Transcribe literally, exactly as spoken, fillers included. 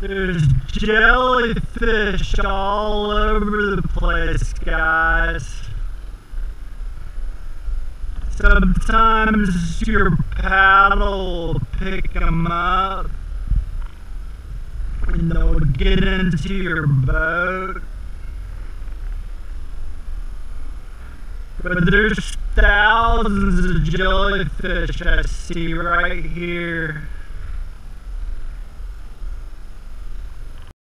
There's jellyfish all over the place, guys. Sometimes your paddle will pick them up and they'll get into your boat. But there's thousands of jellyfish I see right here.